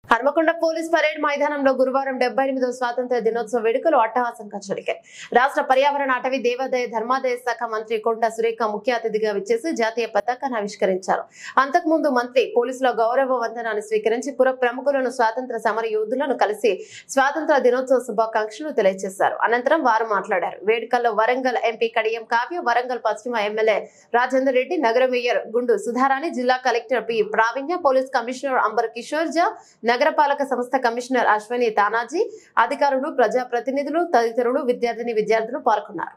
Hanumakonda police parade మైదానంలో గురువారం 78వ స్వాతంత్ర దినోత్సవ వేడుకలు అట్టహాసంగా జరిగాయి. రాష్ట్ర పర్యావరణ అటవీ దేవాదాయ ధర్మాదాయ శాఖ మంత్రి కొండ సురేఖ ముఖ్య అతిథిగా విచ్చేసి జాతీయ పతాకాన్ని ఆవిష్కరించారు. అంతకుముందు మంత్రి పోలీసుల గౌరవ వందనాన్ని స్వీకరించి పుర ప్రముఖులను స్వాతంత్ర సమర యోధులను కలిసి స్వాతంత్ర దినోత్సవ శుభాకాంక్షలు తెలియజేశారు. అనంతరం వారు మాట్లాడారు. వేడుకల్లో వరంగల్ ఎంపీ కడియం కావ్య, వరంగల్ పశ్చిమ ఎమ్మెల్యే రాజేందర్ రెడ్డి, నగర మేయర్ గుండు సుధారాణి, జిల్లా collector P Pravinya, police commissioner Ambar Kishore Jha, నగరపాలక సంస్థ కమిషనర్ అశ్విని తానాజీ, అధికారులు, ప్రజాప్రతినిధులు తదితరులు విద్యార్థులు పాల్గొన్నారు.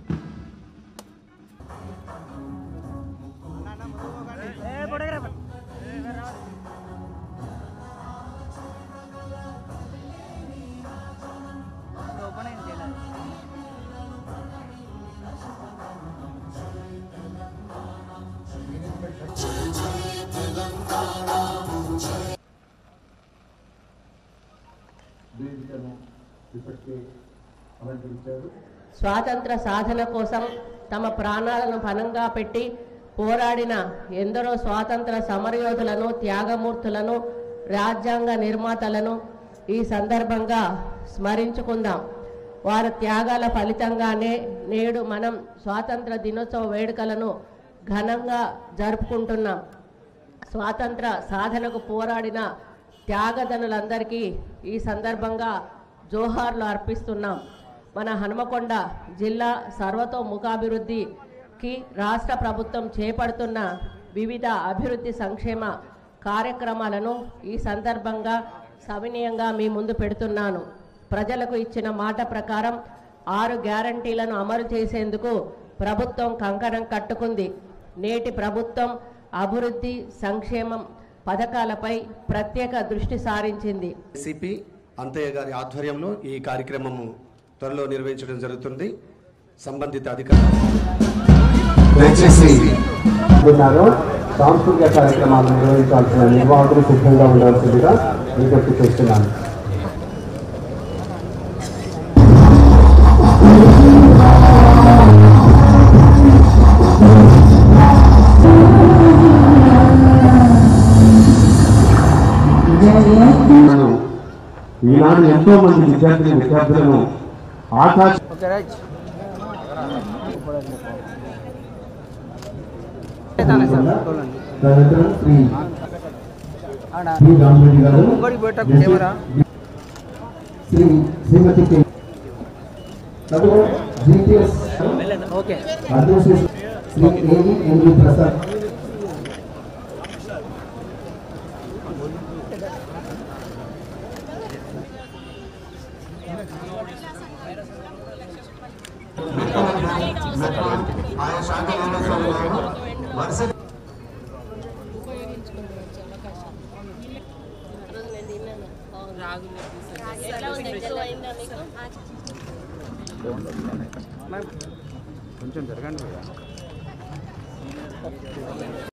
స్వాతంత్ర సాధన కోసం తమ ప్రాణాలను పణంగా పెట్టి పోరాడిన ఎందరో స్వాతంత్ర సమరయోధులను, త్యాగమూర్తులను, రాజ్యాంగ నిర్మాతలను ఈ సందర్భంగా స్మరించుకుందాం. వారి త్యాగాల ఫలితంగానే నేడు మనం స్వాతంత్ర దినోత్సవ వేడుకలను ఘనంగా జరుపుకుంటున్నాం. స్వాతంత్ర సాధనకు పోరాడిన త్యాగధనులందరికీ ఈ సందర్భంగా జోహార్లు అర్పిస్తున్నాం. మన హనుమకొండ జిల్లా సర్వతోముఖాభివృద్ధికి రాష్ట్ర ప్రభుత్వం చేపడుతున్న వివిధ అభివృద్ధి సంక్షేమ కార్యక్రమాలను ఈ సందర్భంగా సవినయంగా మీ ముందు పెడుతున్నాను. ప్రజలకు ఇచ్చిన మాట ప్రకారం 6 గ్యారంటీలను అమలు చేసేందుకు ప్రభుత్వం కంకణం కట్టుకుంది. నేటి ప్రభుత్వం అభివృద్ధి సంక్షేమం పథకాలపై ప్రత్యేక దృష్టి సారించింది. సిపి అంతయ్య గారి ఆధ్వర్యంలో ఈ కార్యక్రమము త్వరలో నిర్వహించడం జరుగుతుంది. సంబంధిత అధికారులు సాంస్కృతిక కార్యక్రమాలు నిర్వహించాల్సిన నిర్వాహకులు సిద్ధంగా ఉండాల్సిందిగా విజ్ఞప్తి చేస్తున్నాను. ఈనాడు ఎంతో మంది విద్యార్థులను ఆకాశ శ్రీమతి జిపిఎస్ శ్రీ ఏవి ప్రసాద్ కొంచెం జరగండి.